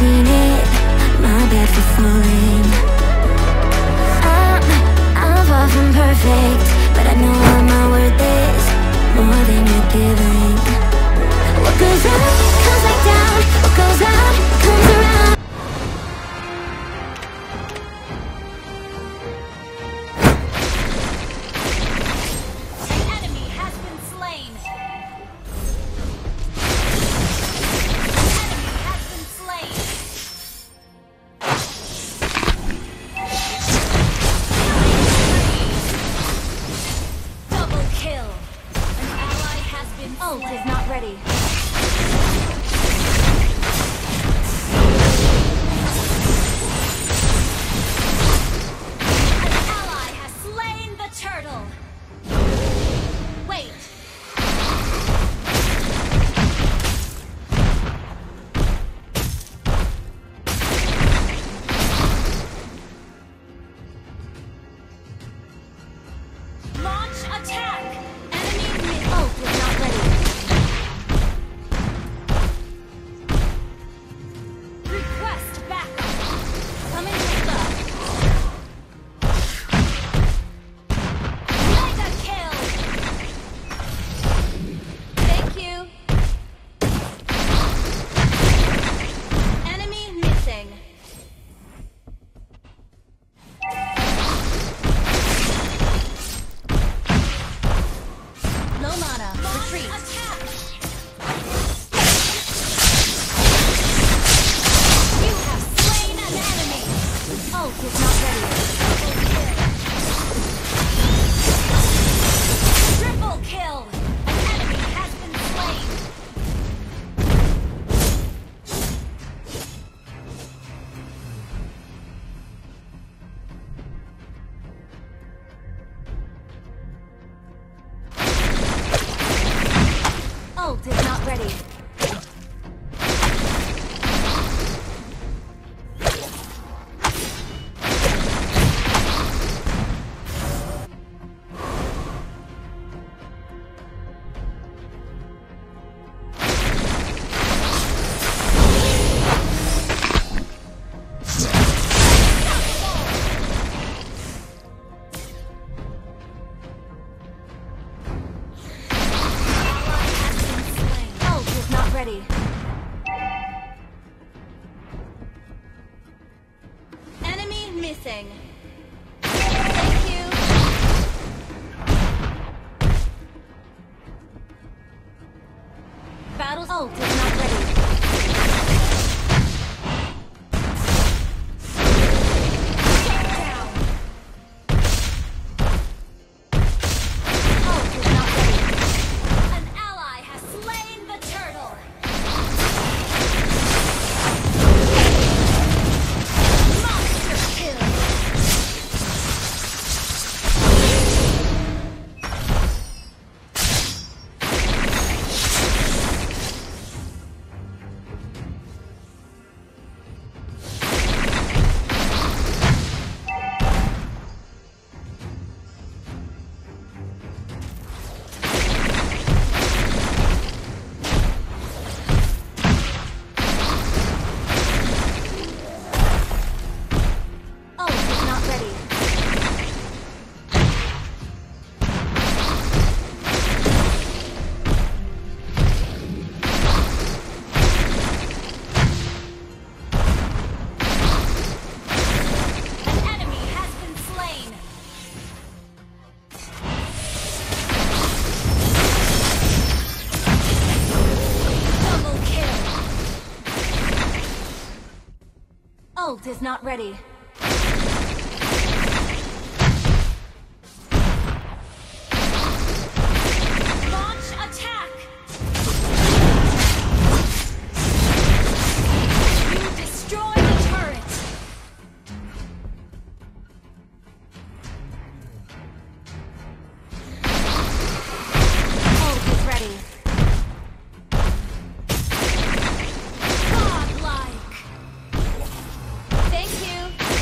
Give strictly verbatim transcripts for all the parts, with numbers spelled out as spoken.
seen it, my bad for falling. I'm, I'm far from perfect, but I know what my worth is, more than you're giving. What goes up, comes back down. What goes out, comes around. Ult is not ready. An ally has slain the turtle. Wait. Launch attack. Enemy mid ult is not ready. Ult is not ready. Ready. Enemy missing. Thank you. Battle's ult is not ready. Ult is not ready. Launch attack! You destroy the turret! Ult is ready. Godlike! Thank you!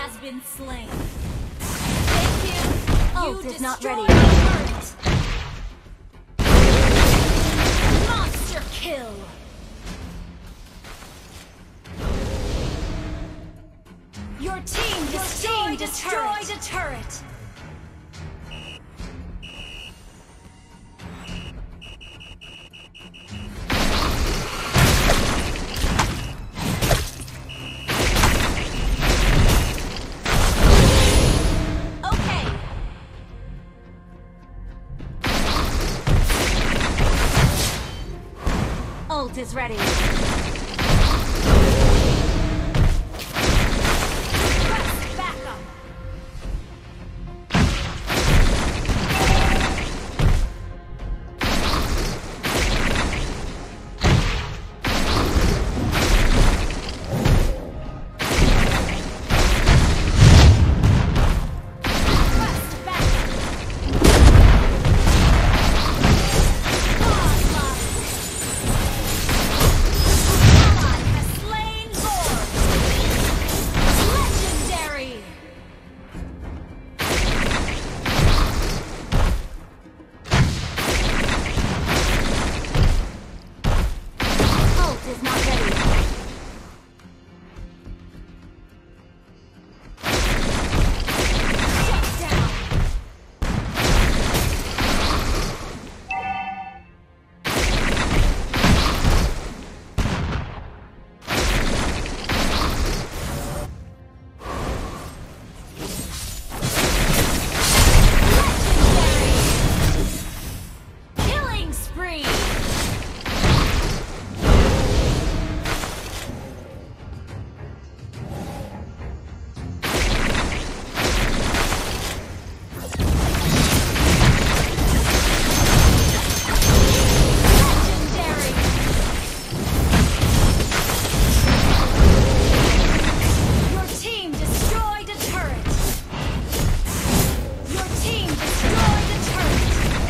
has been slain. Thank you. Ult You is not destroyed ready. the turret. Monster kill. Your team destroyed, destroyed a turret. Okay. Ult is ready. Request backup. Request backup. Godlike. Ally has slain Lord. Legendary. Ult is not ready. Shut down. Legendary. Killing spree. Legendary. Your team destroyed a turret. Your team destroyed a turret.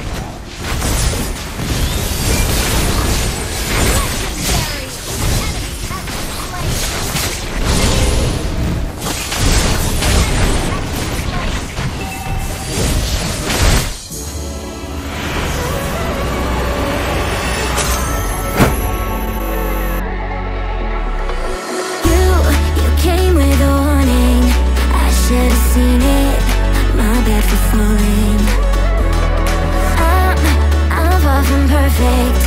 Legendary. Enemy has been slain. You, you came with a warning. I should have seen it. My bad for falling. I'm, I'm far from perfect,